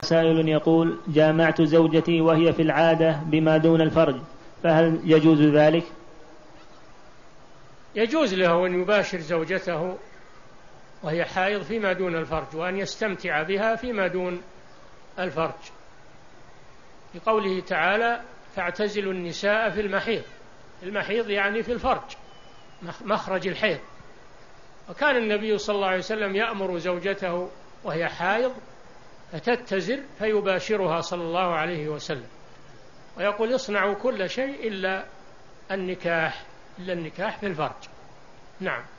سائل يقول: جامعت زوجتي وهي في العادة بما دون الفرج، فهل يجوز ذلك؟ يجوز له أن يباشر زوجته وهي حائض فيما دون الفرج، وأن يستمتع بها فيما دون الفرج، لقوله تعالى: فاعتزلوا النساء في المحيض. المحيض يعني في الفرج، مخرج الحيض. وكان النبي صلى الله عليه وسلم يأمر زوجته وهي حائض فتتزر فيباشرها صلى الله عليه وسلم، ويقول: اصنعوا كل شيء إلا النكاح في الفرج. نعم.